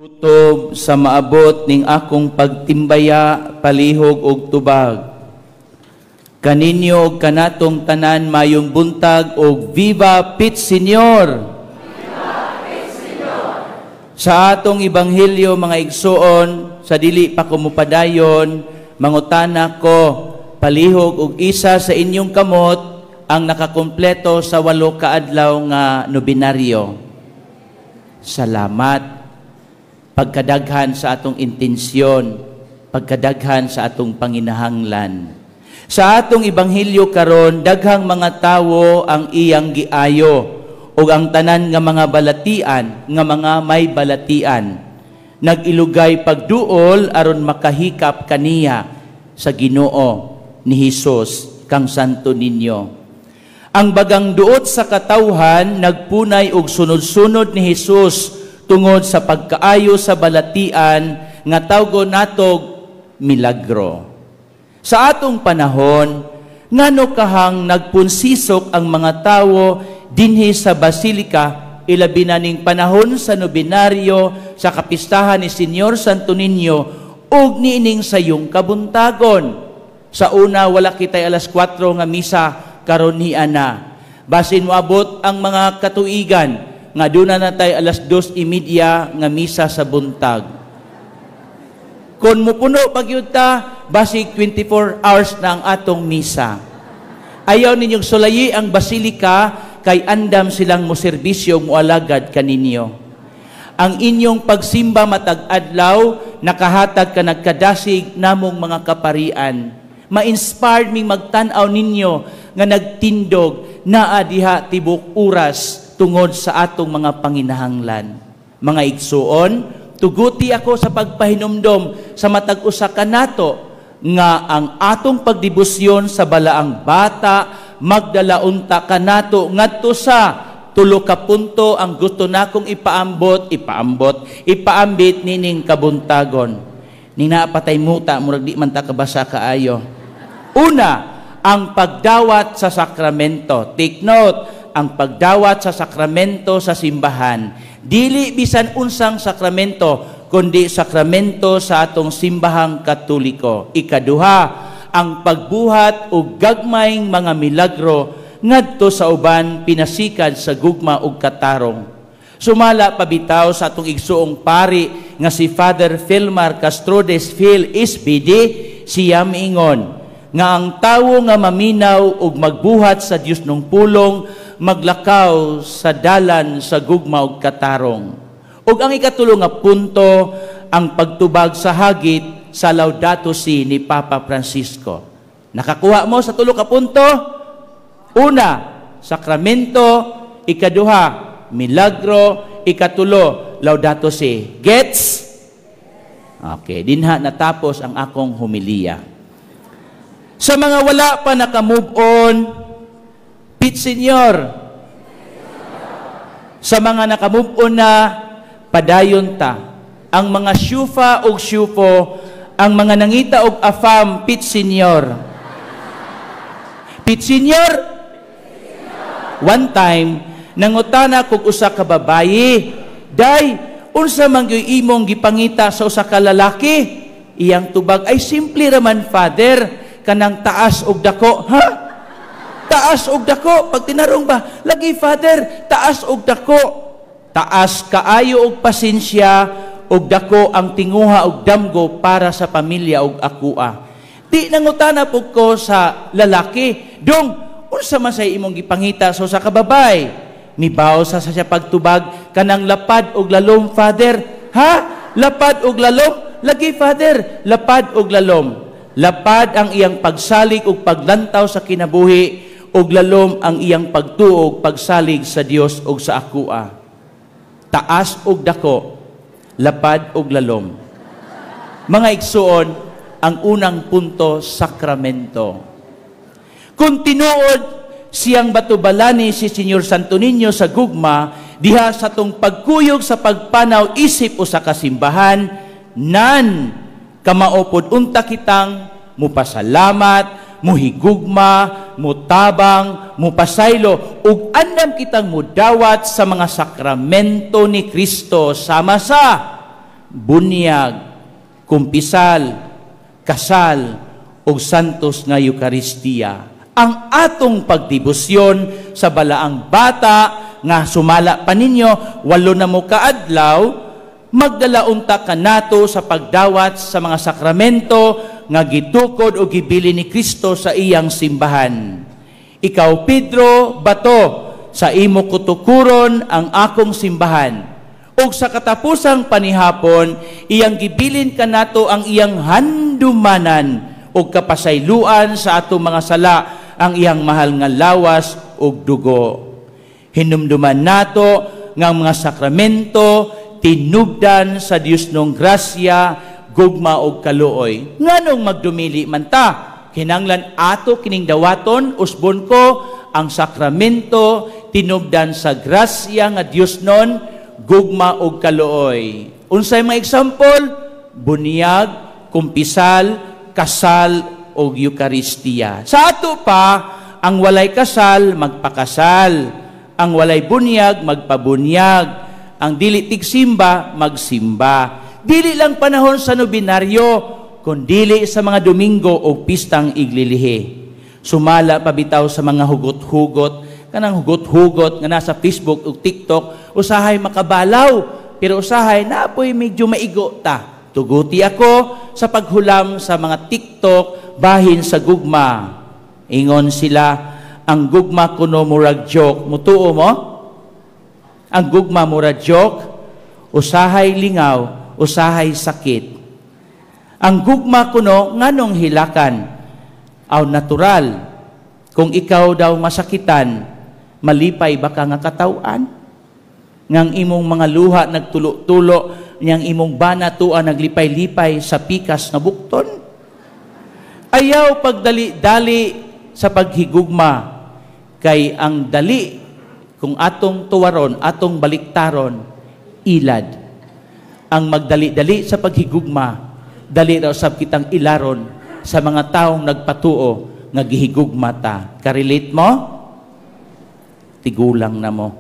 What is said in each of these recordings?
Kutob sa maabot ning akong pagtimbaya, palihog og tubag. Kaninyo og kanatong tanan mayong buntag og Viva Pit Señor! Viva Pit Señor! Sa atong ebanghelyo mga igsoon, sa dili pa kumupadayon, mangutana ko, palihog og isa sa inyong kamot ang nakakompleto sa 8 ka adlaw nga nobinaryo. Salamat. Pagkadaghan sa atong intensyon, pagkadaghan sa atong panginahanglan. Sa atong ebanghelyo karon, daghang mga tawo ang iyang giayo ug ang tanan nga mga balatian, nga mga may balatian, nagilugay pagduol aron makahikap kaniya sa Ginoo ni Hesus kang Santo Niño. Ang bagang duot sa katawhan nagpunay og sunod-sunod ni Hesus tungod sa pagkaayo sa balatian nga tawgon natog milagro. Sa atong panahon, ngano kahang nagpunsisok ang mga tawo dinhi sa basilika, ilabi na ning panahon sa nobinaryo sa kapistahan ni Señor Santo Niño ug niining sayong kabuntagon. Sa una wala kitay alas 4 nga misa karon niya na. Basin moabot ang mga katuigan nga doon na natay alas 2:30 nga misa sa buntag. Kung mupuno pagyud ta, basig 24 hours na ang atong misa. Ayaw ninyong sulayi ang basilika, kay andam silang moserbisyo moalagad kaninyo. Ang inyong pagsimba matag adlaw, nakahatag ka nagkadasig namong mga kaparian. Ma-inspired ming magtan-aw ninyo nga nagtindog naa diha tibok oras tungod sa atong mga panginahanglan. Mga igsuon, tuguti ako sa pagpahinumdom sa matag usa kanato nga ang atong pagdibusyon sa balaang bata magdala unta kanato ngadto sa 3 ka punto ang gusto nakong ipaambit nining kabuntagon. Ning naapatay muta murag di man ta kabasa kaayo. Una, ang pagdawat sa sakramento. Take note, ang pagdawat sa sakramento sa simbahan. Dili bisan unsang sakramento, kundi sakramento sa atong simbahang Katoliko. Ikaduha, ang pagbuhat og gagmayng mga milagro ngadto sa uban pinasikad sa gugma ug katarong. Sumala pabitaw sa atong igsuong pari nga si Father Filmar Castrodes Phil SPD, siya miingon nga ang tawo nga maminaw ug magbuhat sa Dios nung pulong maglakaw sa dalan sa gugma ug katarong. Ug ang ikatulo nga punto, ang pagtubag sa hagit sa Laudato Si ni Papa Francisco. Nakakuha mo sa 3 ka punto? Una, sakramento. Ikaduha, milagro. Ikatulo, Laudato Si. Gets? Okay, dinha natapos ang akong homilya. Sa mga wala pa naka-move on, Pit Señor. Sa mga naka-move on na, padayon ta. Ang mga syufa o syufo, ang mga nangita og afam, Pit Señor. Pit Señor. One time, nangutana kog usa ka babayi, day, unsa man gyud imong gipangita sa usa ka lalaki? Iyang tubag ay simple raman, Father, kanang taas og dako. Ha? Taas og dako. Pag tinarong ba, lagi Father, taas og dako. Taas kaayo og pasensya og dako ang tinguha og damgo para sa pamilya og akua. Di nangutana pug ko sa lalaki, dong, unsa man say imong gipangita sa usa ka babay? Mibaw sa siya pagtubag kanang lapad og lalom, Father. Ha? Lapad og lalom? Lagi Father, lapad og lalom. Lapad ang iyang pagsalig ug paglantaw sa kinabuhi, ug lalom ang iyang pagtuog, pagsalig sa Dios ug sa akua. Taas ug dako, lapad ug lalom. Mga igsuon, ang unang punto, sakramento. Kung tinuod siyang batubalani si Señor Santo Niño sa gugma, diha sa tong pagkuyog sa pagpanaw isip o sa kasimbahan, nan kamaopod unta kitang mupasalamat, muhigugma, mutabang, mupasaylo, ug andam kitang mudawat sa mga sakramento ni Kristo sama sa bunyag, kumpisal, kasal, ug santos nga Eukaristiya. Ang atong pagdibusyon sa balaang bata nga sumala pa ninyo, 8 na mo kaadlaw, magdalaunta ka nato sa pagdawat sa mga sakramento nga gitukod o gibili ni Kristo sa iyang simbahan. Ikaw, Pedro, bato, sa imo kutukuron ang akong simbahan. Ug sa katapusang panihapon, iyang gibilin ka nato ang iyang handumanan ug kapasayloan sa atong mga sala, ang iyang mahal nga lawas ug dugo. Hinumduman nato nga mga sakramento tinubdan sa Dios nung grasya, gugma ug kaluoy. Nganong magdumili man ta? Kinanglan ato kining dawaton, usbon ko, ang sakramento tinubdan sa grasya nga Dios non, gugma ug kaluoy. Unsay mga example? Bunyag, kumpisal, kasal ug Eukaristiya. Sa ato pa, ang walay kasal magpakasal, ang walay bunyag magpabunyag, ang dili tigsimba magsimba. Dili lang panahon sa nobinaryo, kundi sa mga Domingo o pistang iglilihi. Sumala pabitaw sa mga hugot-hugot, kanang hugot-hugot nga nasa Facebook o TikTok, usahay makabalaw, pero usahay naapoy medyo maigo ta. Tuguti ako sa paghulam sa mga TikTok bahin sa gugma. Ingon sila, ang gugma kuno murag joke. Mutuo mo? Ang gugma murag joke, usahay lingaw, usahay sakit. Ang gugma kuno nganong hilakan, aw natural. Kung ikaw daw masakitan, malipay baka nga katawan? Ngang imong mga luha nagtulo-tulo, ngang imong banatuan naglipay-lipay sa pikas nga bukton? Ayaw pagdali-dali sa paghigugma, kay ang dali, kung atong tuwaron, atong baliktaron, ilad. Ang magdali-dali sa paghigugma, dali raw sab kitang ilaron sa mga taong nagpatuo nga gihigugma ta. Karelate mo? Tigulang na mo.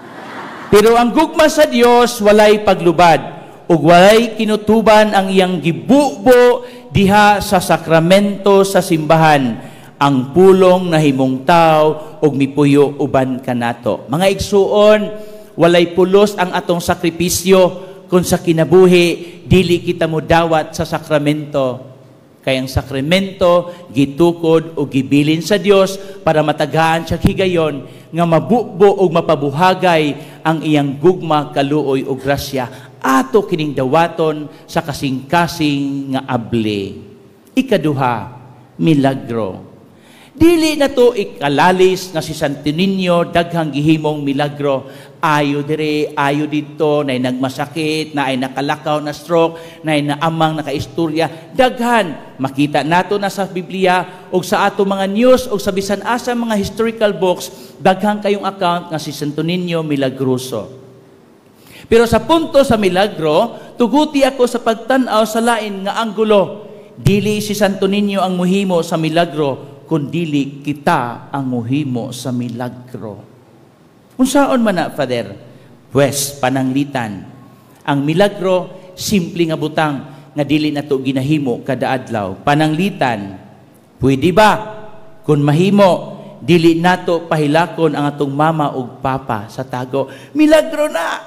Pero ang gugma sa Dios walay paglubad ug walay kinutuban ang iyang gibubo diha sa sakramento sa simbahan, ang pulong na himong tao ug mipuyo uban kanato. Mga igsuon, walay pulos ang atong sakripisyo kung sa kinabuhi dili kita mo dawat sa sakramento. Kay ang sakramento gitukod o gibilin sa Dios para matagaan siya higayon nga mabubo o mapabuhagay ang iyang gugma, kaluoy o grasya ato kining dawaton sa kasing-kasing nga able. Ikaduha, milagro. Dili na to ikalalis nga si Santo Niño daghang gihimong milagro. Ayo dire, ayo dito, na nagmasakit, na ay nakalakaw na stroke, na ay naamang nakaistorya. Daghan, makita nato na sa Biblia o sa ato mga news o sa bisan asa mga historical books, daghang kayong account nga si Santo Niño milagroso. Pero sa punto sa milagro, tuguti ako sa pagtanaw sa lain nga anggulo. Dili si Santo Niño ang muhimo sa milagro, kundili kita ang muhimo sa milagro. Unsaon man na, Father? Pues, pananglitan. Ang milagro, simple nga butang, nga dili na to ginahimo kada adlaw. Pananglitan, pwede ba? Kung mahimo, dili nato pahilakon ang atong mama ug papa sa tago. Milagro na!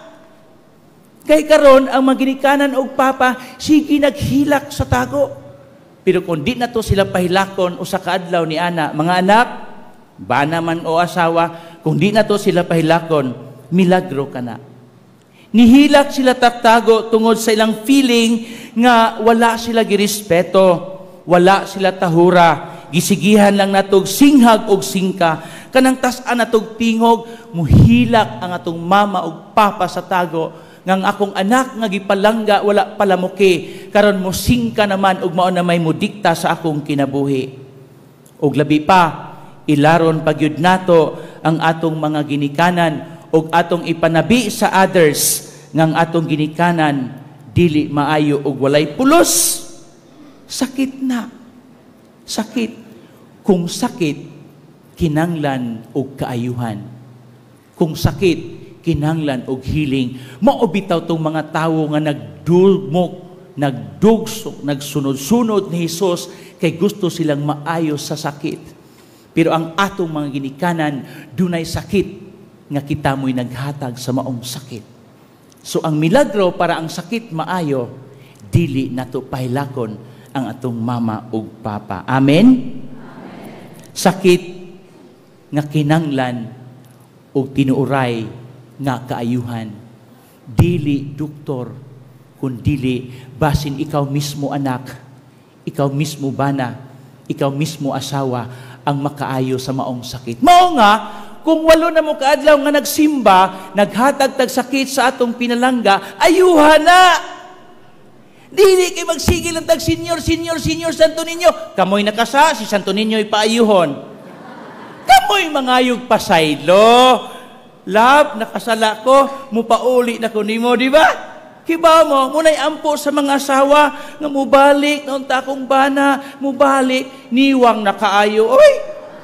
Kay karon ang maginikanan og papa, sige naghilak sa tago. Pero kung di na to sila pahilakon usa ka adlaw ni ana, mga anak, bana man o asawa, kung di na to sila pahilakon, milagro ka na. Nihilak sila taktago tungod sa ilang feeling nga wala sila girespeto, wala sila tahura, gisigihan lang natog singhag og singka, kanang tas-an natog tingog, muhilak ang atong mama ug papa sa tago, ngang akong anak nga gipalangga wala palamuki, karon mo singka naman ug mao na may mudikta sa akong kinabuhi. Ug labi pa, ilaron pagyud nato ang atong mga ginikanan ug atong ipanabi sa others ngang atong ginikanan dili maayo ug walay pulos. Sakit na. Sakit. Kung sakit, kinanglan og kaayuhan. Kung sakit, kinanglan og healing. Mao bitaw tong mga tawo nga nagdugsok, nagsunod-sunod ni Hesus kay gusto silang maayos sa sakit. Pero ang atong mga ginikanan, dunay sakit nga kita mo'y naghatag sa maong sakit. So ang milagro para ang sakit maayo, dili nato pahilakon ang atong mama ug papa. Amen? Amen. Sakit nga kinanglan ug tinuuray nga kaayuhan. Dili doktor, kundili basin ikaw mismo anak, ikaw mismo bana, ikaw mismo asawa ang makaayo sa maong sakit. Mao nga, kung walo na mo kaadlaw nga nagsimba, naghatag tag sakit sa atong pinalangga, ayuhan na! Dili kay magsigil ang tag Senyor Santo Niño. Kamoy nakasa, si Santo Niño ipaayuhon. Kamoy mangayog pasaylo. Love, nakasala ko, mupauli na ko nimo, di ba? Kiba mo, munay ampo sa mga asawa, nga mubalik, na unta akong bana, mubalik, niwang nakaayo. Oy!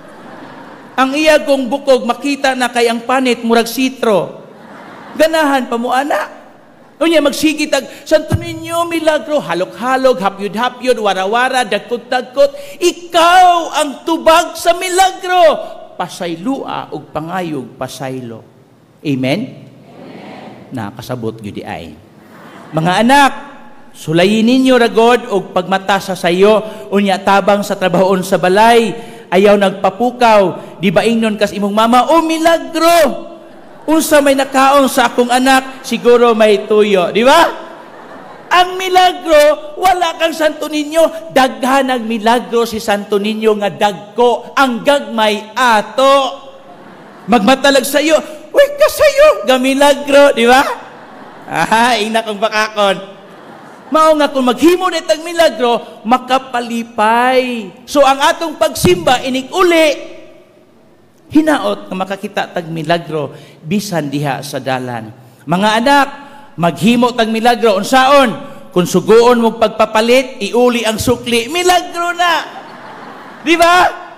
Ang iya kong bukog, makita na kay ang panit, murag sitro. Ganahan pa mo, anak. O niya, magsigitag, Santo Niño, milagro, halok-halok, hapyod-hapyod, wara-wara, dagkot-dagkot. Ikaw ang tubag sa milagro. Pasaylua o pangayog pasaylo. Amen? Amen. Nakasabot yun di ay. Mga anak, sulayin ninyo ragod o pagmata sa sayo, unya tabang sa trabahoon sa balay, ayaw nagpapukaw, di ba ingnon kas imong mama, o milagro! Unsa may nakaon sa akong anak, siguro may tuyo. Di ba? Ang milagro, wala kang Santo Niño. Daghan ang milagro si Santo Niño nga dagko ang gagmay ato. Magmatalag sa'yo, uy, kasayo, gamilagro. Di ba? Ina kong bakakon. Mao nga kung maghimo na itang milagro, makapalipay. So ang atong pagsimba, inik-uli, hinaot nga makakita tag milagro bisan diha sa dalan. Mga anak, maghimo tag milagro unsaon? Kung suguon mo pagpapalit, iuli ang sukli, milagro na. Di ba?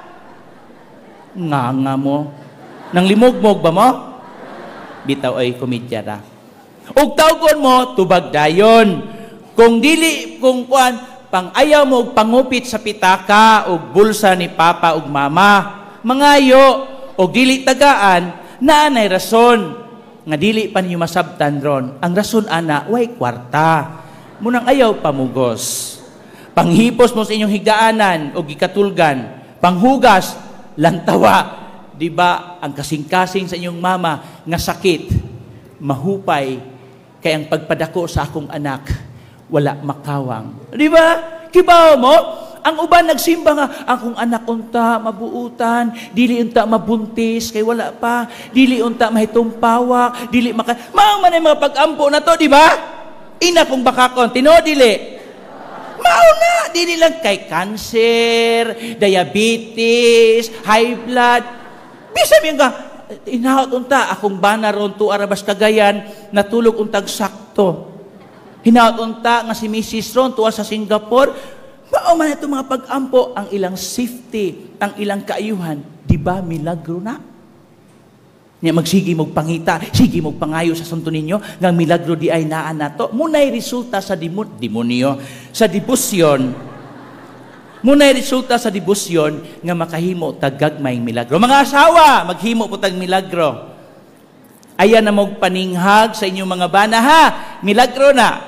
Nga mo. Nang limogmog ba mo? Bitaw ay komedya ra. Ug tawgon mo tubag dayon. Kung dili kung kuan pang-ayaw mo og pangupit sa pitaka ug bulsa ni papa ug mama, mangayo o dili tagaan, naanay rason nga dili pa niyo masabtan ron. Ang rason ana, way kwarta. Munang ayaw pamugos. Panghipos mo sa inyong higdaanan o gikatulgan. Panghugas, lantawa. Di ba, ang kasing-kasing sa inyong mama nga sakit, mahupay, kay ang pagpadako sa akong anak, wala makawang. Di ba? Kibaw mo? Ang uban nagsimba nga, akong anak unta mabuutan, dili unta mabuntis, kay wala pa, dili unta mahitong pawak, dili Mao man ay mga pag-ampo na to, di ba? Ina kong bakakon, tino dili. Mao na, dili lang kay cancer, diabetes, high blood. Bisa mi nga, inahot unta, akong bana ron to Arabas Cagayan, natulog untag sakto. Hinaot unta nga si Mrs. ron tuwa sa Singapore. Mao man ito mga pag-ampo, ang ilang safety, ang ilang kaayuhan, di ba milagro na? Niya magsige mong pangita, sige mong pangayo sa Santo Niño, nga milagro di ay naan nato. Muna'y resulta sa demonyo, sa debosyon. Muna'y resulta sa debosyon nga makahimo taggagmay milagro. Mga asawa, maghimo po tag milagro. Ayan na mong paninghag sa inyong mga bana, ha? Milagro na.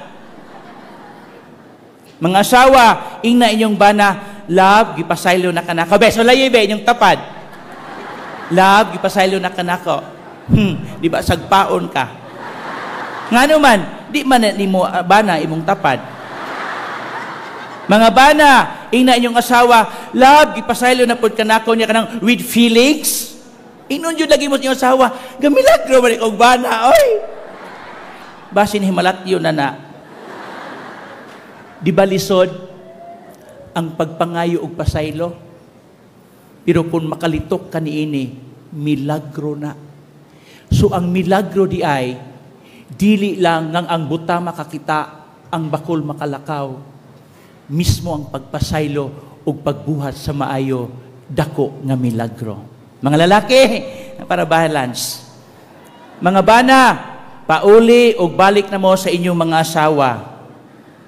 Mga asawa, ingna inyong bana, love, gipasaylo na kanako. Beso layo be, inyong tapad. Love, gipasaylo na kanako. Di ba, sagpaon ka? Nga naman, di man ni mo bana, imong tapad. Mga bana, ingna inyong asawa, love, gipasaylo na pod kanako niya kanang with feelings. Inon yun lagi mo inyong asawa, gamilagro man ikong bana, oy. Basin himalatyo na. Di ba lisod ang pagpangayo og pasaylo? Pero kung makalitok ka niini, milagro na. So ang milagro di ay, dili lang ngang ang buta makakita, ang bakol makalakaw. Mismo ang pagpasaylo og pagbuhat sa maayo, dako nga milagro. Mga lalaki, para balance. Mga bana, pauli og balik na mo sa inyong mga asawa.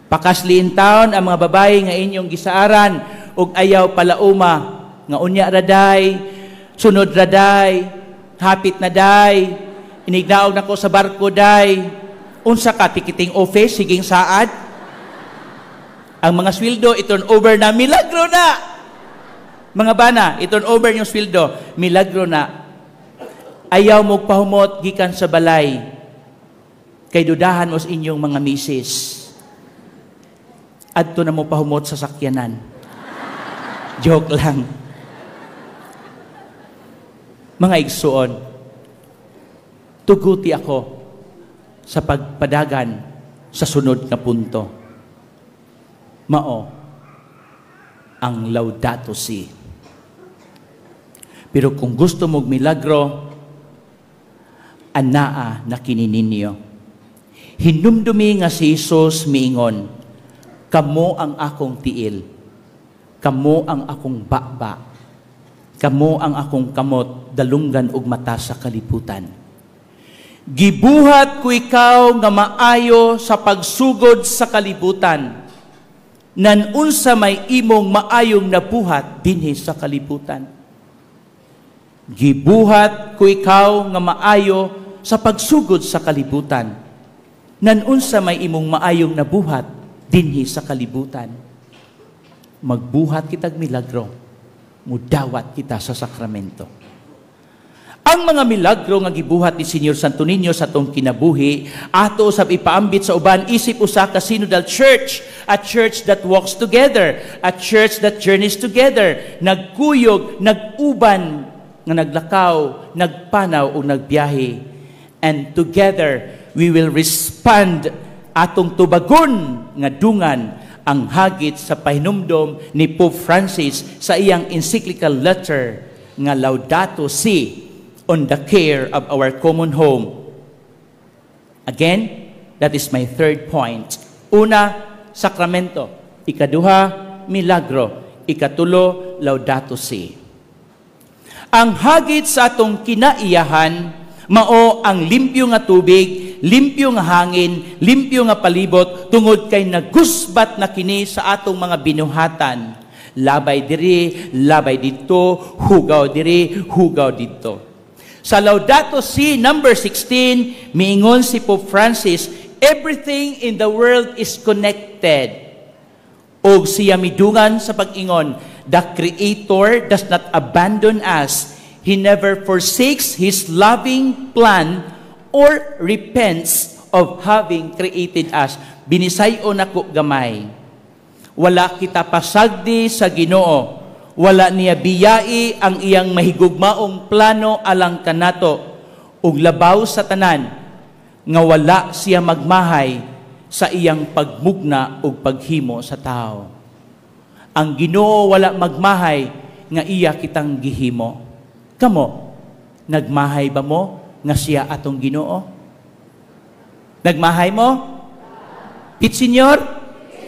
Pakasliin taon ang mga babae nga inyong gisaaran ug ayaw palauma nga unya raday, sunod raday, hapit na day, inignaog nako sa barko day. Unsa ka tikiting office siging saad? Ang mga sweldo iton over na, milagro na. Mga bana, iton over yung sweldo, milagro na. Ayaw mo pahumot gikan sa balay. Kay dudahan mo sa inyong mga misis. Adto na mo pahumot sa sakyanan. Joke lang. Mga igsuon, tuguti ako sa pagpadagan sa sunod na punto. Mao ang Laudato Si. Pero kung gusto mong milagro, anaa na kinininyo. Hinumdumi nga si Jesus miingon, kamo ang akong tiil, kamo ang akong bakba, kamo ang akong kamot, dalunggan og mata sa kalibutan. Gibuhat ko ikaw nga maayo sa pagsugod sa kalibutan, nan unsa may imong maayong nabuhat dinhi sa kalibutan. Gibuhat ko ikaw nga maayo sa pagsugod sa kalibutan, nan unsa may imong maayong nabuhat dinhi sa kalibutan. Magbuhat kitag milagro, mudawat kita sa sakramento. Ang mga milagro nga gibuhat ni Senyor Santo Niño sa atong kinabuhi, ato usab ipaambit sa uban isip usa ka synodal church, a church that walks together, a church that journeys together, nagkuyog, naguban, nga naglakaw, nagpanaw o nagbiyahe. And together, we will respond atong tubagon nga dungan ang hagit sa pahinumdom ni Pope Francis sa iyang encyclical letter nga Laudato Si on the care of our common home. Again, that is my third point. Una, sakramento. Ikaduha, milagro. Ikatulo, Laudato Si. Ang hagit sa atong kinaiyahan, mao ang limpyo nga tubig, limpyo nga hangin, limpyo nga palibot, tungod kay nagusbat na kini sa atong mga binuhatan. Labay diri, labay dito, hugaw diri, hugaw dito. Sa Laudato Si number 16, miingon si Pope Francis, everything in the world is connected. O siya midungan sa pag-ingon, the Creator does not abandon us. He never forsakes His loving plan or repents of having created us. Binisayon ako gamay. Wala kita pasagdi sa Ginoo. Wala niya biyai ang iyang mahigugmaong plano alang kanato. Ug labaw sa tanan, nga wala siya magmahay sa iyang pagmugna ug paghimo sa tao. Ang Ginoo wala magmahay nga iya kitang gihimo. Kamo, nagmahay ba mo nga siya atong Ginoo? Nagmahay mo? Pit Senyor?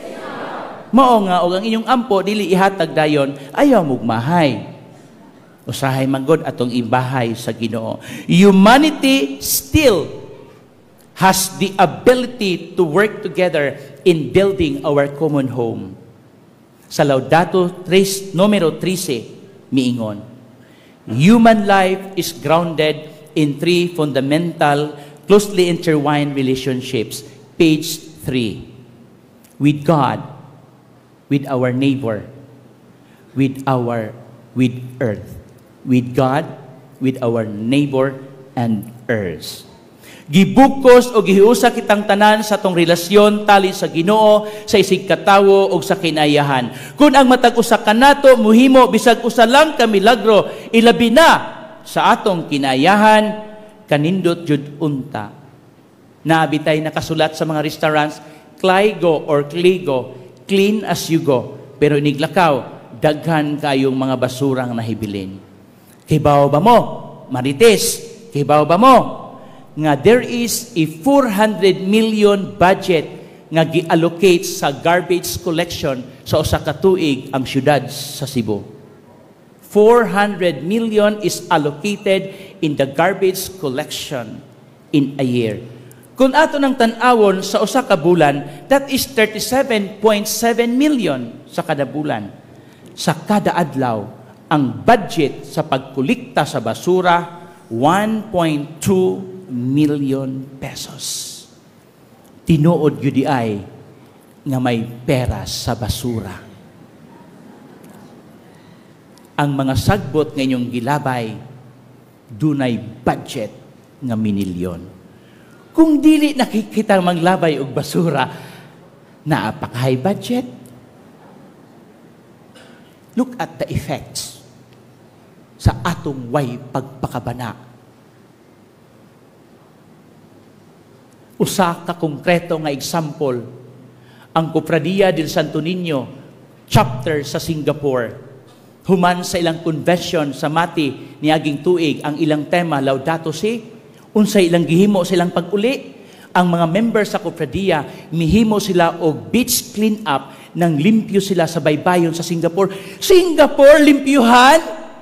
Mao nga, o ang inyong ampo, dili ihatag dayon, ayaw mugmahay. Usahay manggod atong ibahay sa Ginoo. Humanity still has the ability to work together in building our common home. Sa Laudato numero 13, miingon, human life is grounded in three fundamental, closely intertwined relationships. Page 3. With God, with our neighbor, with earth. With God, with our neighbor, and earth. Gibukos o gihiusa kitang tanan sa tong relasyon tali sa Ginoo, sa isig katawo o sa kinayahan. Kung ang matag usa kanato muhimo bisag usa lang ka milagro, ilabi na sa atong kinayahan, kanindot jud unta. Naabitay nakasulat sa mga restaurants, Kligo or Kligo, clean as you go. Pero iniglakaw, daghan kayong mga basurang nahibilin. Kibaw ba mo? Marites, kibaw ba mo? Nga there is a 400 million budget nga gi-allocate sa garbage collection sa usa ka tuig ang syudad sa Cebu. 400 million is allocated in the garbage collection in a year. Kung ato ng tan-awon sa usa ka bulan, that is 37.7 million sa kada bulan. Sa kada adlaw, ang budget sa pagkulikta sa basura, 1.2 million pesos. Tinuod yun di ay nga may pera sa basura. Ang mga sagbot ngayong gilabay, dunay budget nga minilyon. Kung dili nakikita maglabay og basura, naapaka-high budget. Look at the effects sa atong way pagpakabana. Usa ka konkreto nga example, ang Cofradia del Santo Niño, chapter sa Singapore. Human sa ilang convention sa Mati niaging tuig, ang ilang tema, Laudato Si', unsay ilang gihimo silang pag-uli. Ang mga members sa Cofradia, mihimo sila og beach clean up nang limpyo sila sa baybayon sa Singapore. Singapore, limpyuhan?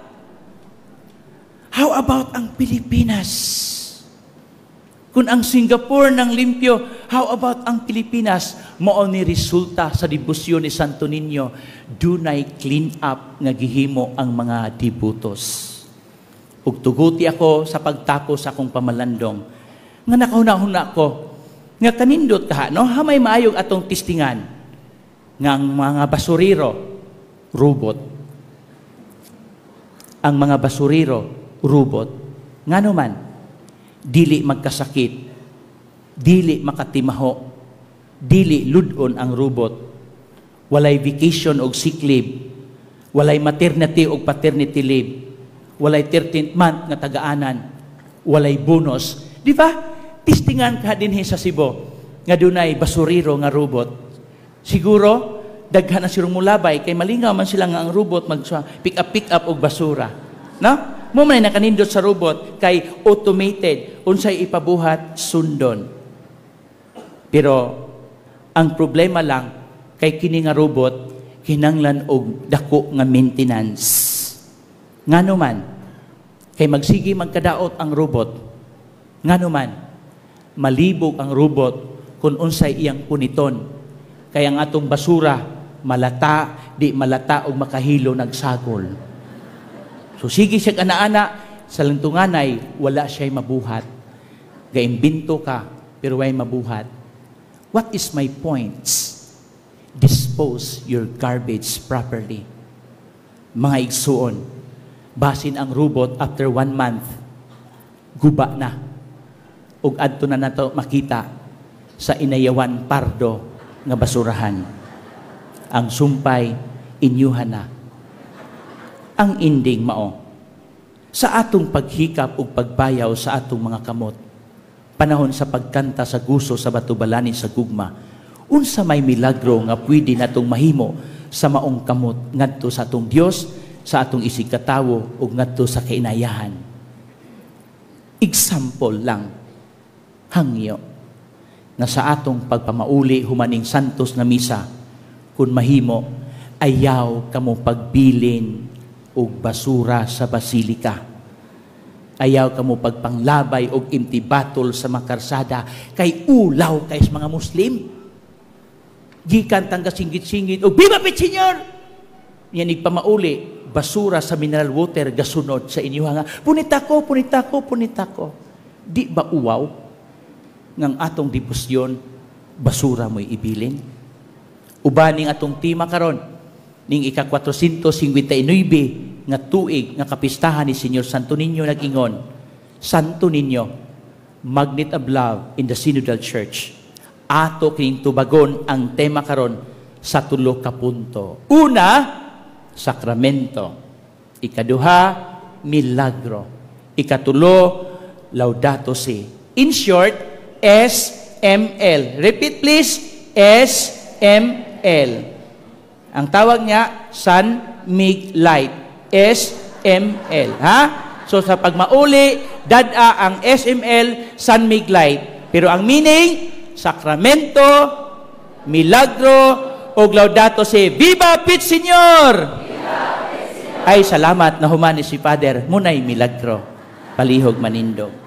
How about ang Pilipinas? Kung ang Singapore nang limpyo, how about ang Pilipinas? Mao ni resulta sa debosyon ni Santo Niño, dunay clean up nga gihimo ang mga dibutos. Ug tuguti ako sa pagtapos akong pamalandong, nga nakahuna-huna ko, nga kanindot ka, no? Hamay maayong atong tistingan, nga ang mga basuriro, robot. Ang mga basuriro, robot. Nga naman, dili magkasakit, dili makatimaho, dili ludon ang robot, walay vacation o sick leave, walay maternity o paternity leave, walay 13th month nga tagaanan, walay bonus. Di ba? Tistingan ka din sa Cebu, nga dunay basuriro nga robot. Siguro, daghan na sirong mulabay, kay malingaw man sila nga ang robot mag-pick up og basura. No? Mo man nakanindot sa robot, kay automated, unsay ipabuhat, sundon. Pero, ang problema lang, kay kini nga robot, kinanglan og dako nga maintenance. Nga naman, kay magsige magkadaot ang robot, nga naman, malibog ang robot kung unsay iyang puniton. Kaya ang atong basura, malata, di malata o makahilo nagsagol. So sige siya ana-ana, sa lantunganay, wala siya'y mabuhat. Gaimbinto ka, pero way mabuhat. What is my points? Dispose your garbage properly. Mga igsuon, basin ang robot after 1 month, guba na. Ug adto na nato makita sa Inayawan Pardo nga basurahan. Ang sumpay, inyuhan na. Ang ending mao, sa atong paghikap ug pagbayaw sa atong mga kamot, panahon sa pagkanta sa guso sa batubalani sa gugma, unsa may milagro nga pwede natong mahimo sa maong kamot ngadto sa atong Dios, sa atong isig katawo ug ngadto sa kainayahan. Example lang, hangyo, na sa atong pagpamauli humaning santos na misa, kung mahimo, ayaw kamo pagbilin og basura sa basilika. Ayaw kamo pagpanglabay og empty bottle sa makarsada, kay ulaw kay mga Muslim. Gikan tangga singgit-singgit og Viva Pit Señor! Yan igpamauli, basura sa mineral water gasunod sa inyo nga. Punitako, punitako, punitako. Di ba uwaw ng atong debosyon, basura mo'y ibilin? Ubaning atong tema karon ning ika-459 nga tuig nga kapistahan ni Señor Santo Niño nag-ingon, Santo Niño, magnet of love in the Synodal Church. Ato kining tubagon ang tema karon sa tulo ka punto. Una, sakramento. Ikaduha, milagro. Ikatulo, Laudato Si. In short, SML. Repeat please, SML. Ang tawag niya, San Mig Light. SML. Ha? So sa pagmauli, dada ang SML, San Mig Light. Pero ang meaning, sakramento, milagro, o Laudato Si. Viva Pit Señor! Ay, salamat na humani si Father. Muna'y milagro. Palihog manindog.